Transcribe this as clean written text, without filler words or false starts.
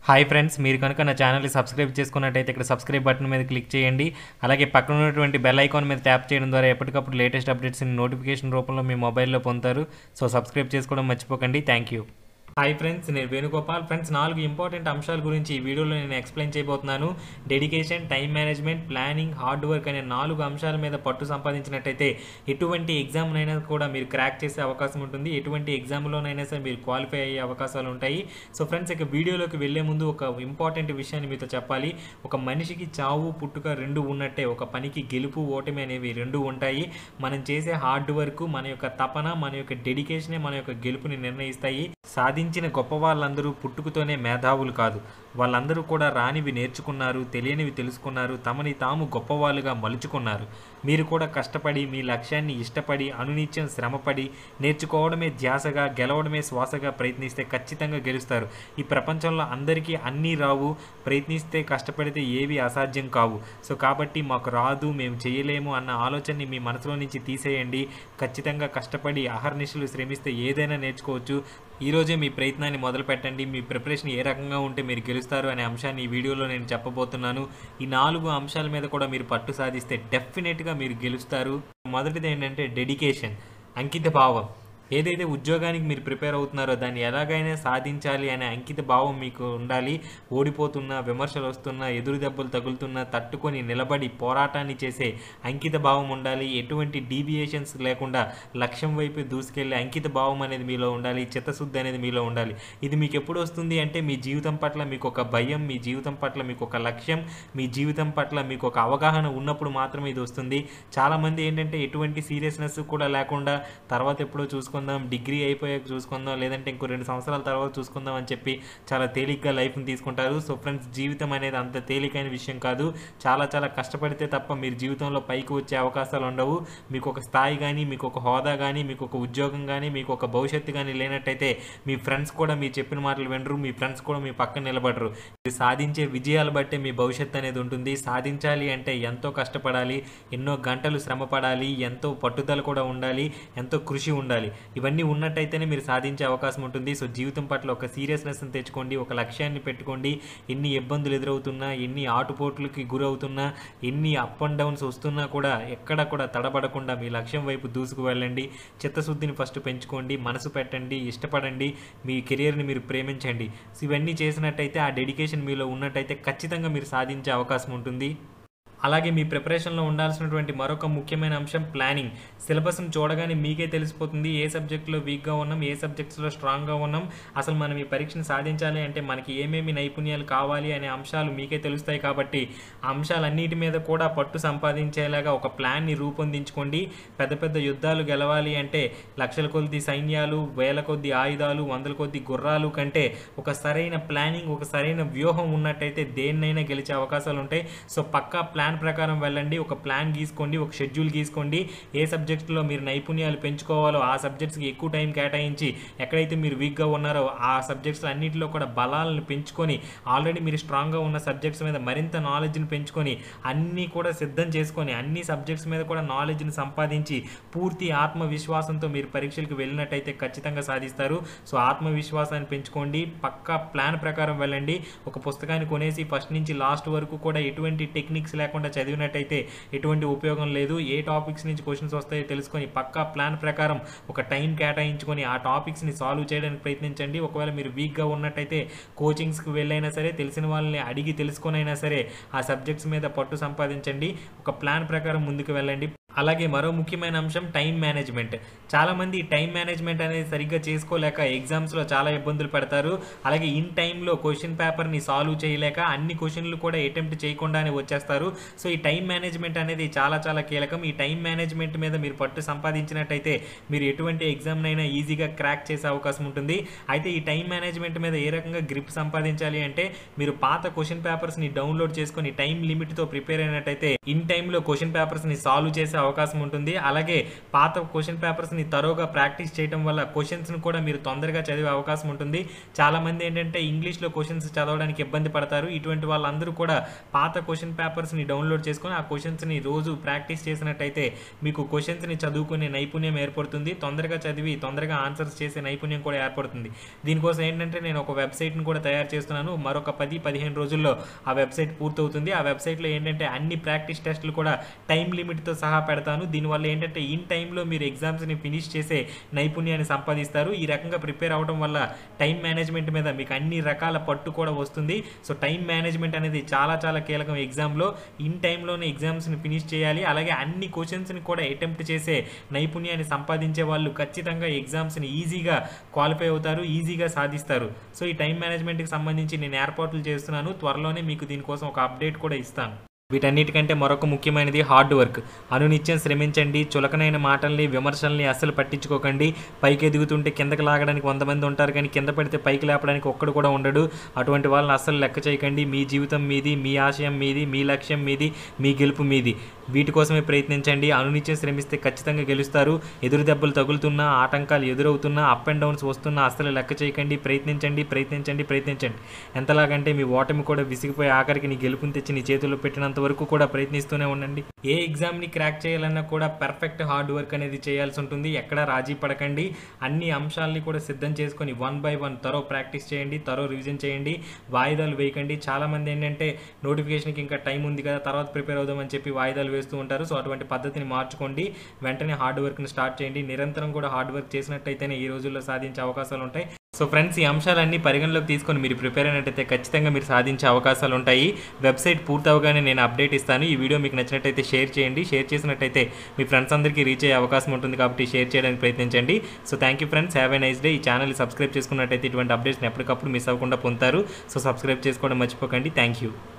Hi friends, మీరు కనుక నా ఛానల్ని సబ్స్క్రైబ్ చేసుకున్నట్టయితే ఇక్కడ సబ్స్క్రైబ్ బటన్ మీద క్లిక్ చేయండి. అలాగే పక్కన ఉన్నటువంటి బెల్ ఐకాన్ మీద ట్యాప్ చేయడం ద్వారా ఎప్పటికప్పుడు లేటెస్ట్ అప్డేట్స్ని నోటిఫికేషన్ రూపంలో మీ మొబైల్లో పొందుతారు. సో సబ్స్క్రైబ్ చేసుకోవడం మర్చిపోకండి. Thank you. హాయ్ ఫ్రెండ్స్, నేను వేణుగోపాల్. ఫ్రెండ్స్, 4 ఇంపార్టెంట్ అంశాల గురించి ఈ వీడియోలో నేను ఎక్స్ప్లెయిన్ చేయబోతున్నాను. Dedication, time management, planning, hard work అనే 4 అంశాల మీద పట్టు సంపాదించినట్టయితే ఎటువంటి ఎగ్జామ్నైనా కూడా మీరు క్రాక్ చేసే అవకాశం ఉంటుంది. ఎటువంటి ఎగ్జామ్లోనైనా సరే మీరు క్వాలిఫై అయ్యే అవకాశాలు ఉంటాయి. సో ఫ్రెండ్స్, ఇక వీడియోలోకి వెళ్లే ముందు ఒక ఇంపార్టెంట్ విషయాన్ని మీతో చెప్పాలి. ఒక మనిషికి చావు పుట్టుక రెండు ఉన్నట్టే ఒక పనికి గెలుపు ఓటమి అనేవి రెండు ఉంటాయి. మనం చేసే హార్డ్ వర్క్, మన యొక్క తపన, మన యొక్క డెడికేషనే మన యొక్క గెలుపుని నిర్ణయిస్తాయి. సాధించిన గొప్ప వాళ్ళందరూ పుట్టుకతోనే మేధావులు కాదు. వాళ్ళందరూ కూడా రానివి నేర్చుకున్నారు, తెలియనివి తెలుసుకున్నారు, తమని తాము గొప్పవాళ్ళుగా మలుచుకున్నారు. మీరు కూడా కష్టపడి, మీ లక్ష్యాన్ని ఇష్టపడి, అనునిత్యం శ్రమపడి, నేర్చుకోవడమే ధ్యాసగా, గెలవడమే శ్వాసగా ప్రయత్నిస్తే ఖచ్చితంగా గెలుస్తారు. ఈ ప్రపంచంలో అందరికీ అన్నీ రావు. ప్రయత్నిస్తే, కష్టపడితే ఏవి అసాధ్యం కావు. సో కాబట్టి మాకు రాదు, మేము చేయలేము అన్న ఆలోచనని మీ మనసులో నుంచి తీసేయండి. ఖచ్చితంగా కష్టపడి అహర్నిశలు శ్రమిస్తే ఏదైనా నేర్చుకోవచ్చు. ఈరోజే మీ ప్రయత్నాన్ని మొదలు పెట్టండి. మీ ప్రిపరేషన్ ఏ రకంగా ఉంటే మీరు గెలుస్తారు అనే అంశాన్ని ఈ వీడియోలో నేను చెప్పబోతున్నాను. ఈ 4 అంశాల మీద కూడా మీరు పట్టు సాధిస్తే డెఫినెట్గా మీరు గెలుస్తారు. మొదటిది ఏంటంటే డెడికేషన్, అంకిత భావం. ఏదైతే ఉద్యోగానికి మీరు ప్రిపేర్ అవుతున్నారో దాన్ని ఎలాగైనా సాధించాలి అనే అంకిత భావం మీకు ఉండాలి. ఓడిపోతున్నా, విమర్శలు వస్తున్నా, ఎదురు దెబ్బలు తగులుతున్నా తట్టుకొని నిలబడి పోరాటాన్ని చేసే అంకిత భావం ఉండాలి. ఎటువంటి డీవియేషన్స్ లేకుండా లక్ష్యం వైపు దూసుకెళ్లే అంకిత భావం అనేది మీలో ఉండాలి. చిత్తశుద్ధి అనేది మీలో ఉండాలి. ఇది మీకు ఎప్పుడు వస్తుంది అంటే మీ జీవితం పట్ల మీకు ఒక భయం, మీ జీవితం పట్ల మీకు ఒక లక్ష్యం, మీ జీవితం పట్ల మీకు ఒక అవగాహన ఉన్నప్పుడు మాత్రమే ఇది వస్తుంది. చాలామంది ఏంటంటే ఎటువంటి సీరియస్నెస్ కూడా లేకుండా తర్వాత ఎప్పుడో చూసుకుందాం, డిగ్రీ అయిపోయాక చూసుకుందాం, లేదంటే ఇంకో 2 సంవత్సరాల తర్వాత చూసుకుందాం అని చెప్పి చాలా తేలిగ్గా లైఫ్ని తీసుకుంటారు. సో ఫ్రెండ్స్, జీవితం అనేది అంత తేలికైన విషయం కాదు. చాలా చాలా కష్టపడితే తప్ప మీరు జీవితంలో పైకి వచ్చే అవకాశాలు ఉండవు. మీకు ఒక స్థాయి కానీ, మీకు ఒక హోదా కానీ, మీకు ఒక ఉద్యోగం కానీ, మీకు ఒక భవిష్యత్తు కానీ లేనట్టయితే మీ ఫ్రెండ్స్ కూడా మీరు చెప్పిన మాటలు వినరు. మీ ఫ్రెండ్స్ కూడా మీ పక్కన నిలబడరు. మీరు సాధించే విజయాలు బట్టే మీ భవిష్యత్తు అనేది ఉంటుంది. సాధించాలి అంటే ఎంతో కష్టపడాలి, ఎన్నో గంటలు శ్రమ పడాలి, ఎంతో పట్టుదల కూడా ఉండాలి, ఎంతో కృషి ఉండాలి. ఇవన్నీ ఉన్నట్టయితేనే మీరు సాధించే అవకాశం ఉంటుంది. సో జీవితం పట్ల ఒక సీరియస్నెస్ని తెచ్చుకోండి, ఒక లక్ష్యాన్ని పెట్టుకోండి. ఎన్ని ఇబ్బందులు ఎదురవుతున్నా, ఎన్ని ఆటుపోట్లకి గురవుతున్నా, ఎన్ని అప్ అండ్ డౌన్స్ వస్తున్నా కూడా ఎక్కడ కూడా తడబడకుండా మీ లక్ష్యం వైపు దూసుకు వెళ్ళండి. చిత్తశుద్ధిని ఫస్ట్ పెంచుకోండి, మనసు పెట్టండి, ఇష్టపడండి, మీ కెరియర్ని మీరు ప్రేమించండి. సో ఇవన్నీ చేసినట్టయితే, ఆ డెడికేషన్ మీలో ఉన్నట్టయితే ఖచ్చితంగా మీరు సాధించే అవకాశం ఉంటుంది. అలాగే మీ ప్రిపరేషన్లో ఉండాల్సినటువంటి మరొక ముఖ్యమైన అంశం ప్లానింగ్. సిలబస్ని చూడగానే మీకే తెలిసిపోతుంది ఏ సబ్జెక్టులో వీక్గా ఉన్నాం, ఏ సబ్జెక్ట్స్లో స్ట్రాంగ్గా ఉన్నాం. అసలు మనం ఈ పరీక్షను సాధించాలి అంటే మనకి ఏమేమి నైపుణ్యాలు కావాలి అనే అంశాలు మీకే తెలుస్తాయి. కాబట్టి ఆ అంశాలన్నిటి మీద కూడా పట్టు సంపాదించేలాగా ఒక ప్లాన్ని రూపొందించుకోండి. పెద్ద పెద్ద యుద్ధాలు గెలవాలి అంటే లక్షల కొద్ది సైన్యాలు, వేల కొద్ది ఆయుధాలు, వందల కొద్ది గుర్రాలు కంటే ఒక సరైన ప్లానింగ్, ఒక సరైన వ్యూహం ఉన్నట్టయితే దేన్నైనా గెలిచే అవకాశాలు ఉంటాయి. సో పక్కా ప్లాన్ ప్రకారం వెళ్ళండి. ఒక ప్లాన్ గీసుకోండి, ఒక షెడ్యూల్ గీసుకోండి. ఏ సబ్జెక్ట్స్లో మీరు నైపుణ్యాలు పెంచుకోవాలో ఆ సబ్జెక్ట్స్కి ఎక్కువ టైం కేటాయించి, ఎక్కడైతే మీరు వీక్గా ఉన్నారో ఆ సబ్జెక్ట్స్ అన్నింటిలో కూడా బలాలను పెంచుకొని, ఆల్రెడీ మీరు స్ట్రాంగ్గా ఉన్న సబ్జెక్ట్స్ మీద మరింత నాలెడ్జ్ని పెంచుకొని, అన్నీ కూడా సిద్ధం చేసుకొని, అన్ని సబ్జెక్ట్స్ మీద కూడా నాలెడ్జ్ని సంపాదించి, పూర్తి ఆత్మవిశ్వాసంతో మీరు పరీక్షలకు వెళ్ళినట్టయితే ఖచ్చితంగా సాధిస్తారు. సో ఆత్మవిశ్వాసాన్ని పెంచుకోండి, పక్కా ప్లాన్ ప్రకారం వెళ్ళండి. ఒక పుస్తకాన్ని కొనేసి ఫస్ట్ నుంచి లాస్ట్ వరకు కూడా ఎటువంటి టెక్నిక్స్ లేకుండా చదివినట్టయితే ఎటువంటి ఉపయోగం లేదు. ఏ టాపిక్స్ నుంచి క్వశ్చన్స్ వస్తాయో తెలుసుకొని పక్కా ప్లాన్ ప్రకారం ఒక టైం కేటాయించుకొని ఆ టాపిక్స్ని సాల్వ్ చేయడానికి ప్రయత్నించండి. ఒకవేళ మీరు వీక్గా ఉన్నట్టయితే కోచింగ్స్కి వెళ్ళైనా సరే, తెలిసిన వాళ్ళని అడిగి తెలుసుకొని అయినా సరే ఆ సబ్జెక్ట్స్ మీద పట్టు సంపాదించండి. ఒక ప్లాన్ ప్రకారం ముందుకు వెళ్ళండి. అలాగే మరో ముఖ్యమైన అంశం టైం మేనేజ్మెంట్. చాలామంది టైం మేనేజ్మెంట్ అనేది సరిగ్గా చేసుకోలేక ఎగ్జామ్స్లో చాలా ఇబ్బందులు పెడతారు. అలాగే ఇన్ టైంలో క్వశ్చన్ పేపర్ని సాల్వ్ చేయలేక అన్ని క్వశ్చన్లు కూడా అటెంప్ట్ చేయకుండానే వచ్చేస్తారు. సో ఈ టైం మేనేజ్మెంట్ అనేది చాలా చాలా కీలకం. ఈ టైం మేనేజ్మెంట్ మీద మీరు పట్టు సంపాదించినట్టయితే మీరు ఎటువంటి ఎగ్జామ్నైనా ఈజీగా క్రాక్ చేసే అవకాశం ఉంటుంది. అయితే ఈ టైం మేనేజ్మెంట్ మీద ఏ రకంగా గ్రిప్ సంపాదించాలి అంటే, మీరు పాత క్వశ్చన్ పేపర్స్ని డౌన్లోడ్ చేసుకొని టైం లిమిట్తో ప్రిపేర్ అయినట్టయితే ఇన్ టైంలో క్వశ్చన్ పేపర్స్ని సాల్వ్ చేసే అవకాశం ఉంటుంది. అలాగే పాత క్వశ్చన్ పేపర్స్ని తరోగా ప్రాక్టీస్ చేయడం వల్ల క్వశ్చన్స్ని కూడా మీరు తొందరగా చదివే అవకాశం ఉంటుంది. చాలామంది ఏంటంటే ఇంగ్లీష్లో క్వశ్చన్స్ చదవడానికి ఇబ్బంది పడతారు. ఇటువంటి వాళ్ళందరూ కూడా పాత క్వశ్చన్ పేపర్స్ని డౌన్లోడ్ చేసుకొని ఆ క్వశ్చన్స్ని రోజు ప్రాక్టీస్ చేసినట్టయితే మీకు క్వశ్చన్స్ని చదువుకునే నైపుణ్యం ఏర్పడుతుంది. తొందరగా చదివి తొందరగా ఆన్సర్స్ చేసే నైపుణ్యం కూడా ఏర్పడుతుంది. దీనికోసం ఏంటంటే నేను ఒక వెబ్సైట్ని కూడా తయారు చేస్తున్నాను. మరొక 10-15 రోజుల్లో ఆ వెబ్సైట్ పూర్తవుతుంది. ఆ వెబ్సైట్లో ఏంటంటే అన్ని ప్రాక్టీస్ టెస్టులు కూడా టైం లిమిట్తో సహా పెడతాను. దీనివల్ల ఏంటంటే ఇన్ టైంలో మీరు ఎగ్జామ్స్ని ఫినిష్ చేసే నైపుణ్యాన్ని సంపాదిస్తారు. ఈ రకంగా ప్రిపేర్ అవడం వల్ల టైం మేనేజ్మెంట్ మీద మీకు అన్ని రకాల పట్టు కూడా వస్తుంది. సో టైం మేనేజ్మెంట్ అనేది చాలా చాలా కీలకం ఎగ్జామ్లో. ఇన్ టైంలోనే ఎగ్జామ్స్ని ఫినిష్ చేయాలి. అలాగే అన్ని క్వశ్చన్స్ని కూడా అటెంప్ట్ చేసే నైపుణ్యాన్ని సంపాదించే వాళ్ళు ఖచ్చితంగా ఎగ్జామ్స్ని ఈజీగా క్వాలిఫై అవుతారు, ఈజీగా సాధిస్తారు. సో ఈ టైం మేనేజ్మెంట్కి సంబంధించి నేను ఏర్పాట్లు చేస్తున్నాను. త్వరలోనే మీకు దీనికోసం ఒక అప్డేట్ కూడా ఇస్తాను. వీటన్నిటికంటే మరొక ముఖ్యమైనది హార్డ్ వర్క్. అనునిత్యం శ్రమించండి. చులకనైన మాటల్ని, విమర్శల్ని అస్సలు పట్టించుకోకండి. పైకి ఎదుగుతుంటే కిందకి లాగడానికి 100 మంది ఉంటారు, కానీ కింద పడితే పైకి లేపడానికి ఒక్కడు కూడా ఉండడు. అటువంటి వాళ్ళని అస్సలు లెక్క చేయకండి. మీ జీవితం మీది, మీ ఆశయం మీది, మీ లక్ష్యం మీది, మీ గెలుపు మీది. వీటి కోసమే ప్రయత్నించండి. అనునిత్యం శ్రమిస్తే ఖచ్చితంగా గెలుస్తారు. ఎదురు దెబ్బలు తగులుతున్నా, ఆటంకాలు ఎదురవుతున్నా, అప్ అండ్ డౌన్స్ వస్తున్నా అస్సలు లెక్క చేయకండి. ప్రయత్నించండి. ఎంతలాగంటే మీ ఓటమి కూడా విసిగిపోయి ఆఖరికి నీ గెలుపుని తెచ్చి నీ చేతుల్లో పెట్టినంత వరకు కూడా ప్రయత్నిస్తూనే ఉండండి. ఏ ఎగ్జామ్ని క్రాక్ చేయాలన్నా కూడా పర్ఫెక్ట్ హార్డ్ వర్క్ అనేది చేయాల్సి ఉంటుంది. ఎక్కడా రాజీ పడకండి. అన్ని అంశాలని కూడా సిద్ధం చేసుకొని 1 by 1 తరో ప్రాక్టీస్ చేయండి, తరో రివిజన్ చేయండి, వాయిదాలు వేయకండి. చాలామంది ఏంటంటే నోటిఫికేషన్కి ఇంకా టైం ఉంది కదా, తర్వాత ప్రిపేర్ అవుదామని చెప్పి వాయిదాలు వేస్తూ ఉంటారు. సో అటువంటి పద్ధతిని మార్చుకోండి. వెంటనే హార్డ్ వర్క్ని స్టార్ట్ చేయండి. నిరంతరం కూడా హార్డ్ వర్క్ చేసినట్టయితేనే ఈ రోజుల్లో సాధించే అవకాశాలు ఉంటాయి. సో ఫ్రెండ్స్, ఈ అంశాలన్నీ పరిగణలోకి తీసుకొని మీరు ప్రిపేర్ అయినట్టయితే ఖచ్చితంగా మీరు సాధించే అవకాశాలు ఉంటాయి. వెబ్సైట్ పూర్తవగానే నేను అప్డేట్ ఇస్తాను. ఈ వీడియో మీకు నచ్చినట్టయితే షేర్ చేయండి. షేర్ చేసినట్టయితే మీ ఫ్రెండ్స్ అందరికీ రీచ్ అయ్యే అవకాశం ఉంటుంది కాబట్టి షేర్ చేయడానికి ప్రయత్నించండి. So thank you friends, have a nice day. ఈ ఛానల్ని సబ్స్క్రైబ్ చేసుకున్నట్టయితే ఇటువంటి అప్డేట్స్ని ఎప్పటికప్పుడు మిస్ అవ్వకుండా పొందుతారు. సో సబ్స్క్రైబ్ చేసుకోవడం మర్చిపోకండి. Thank you.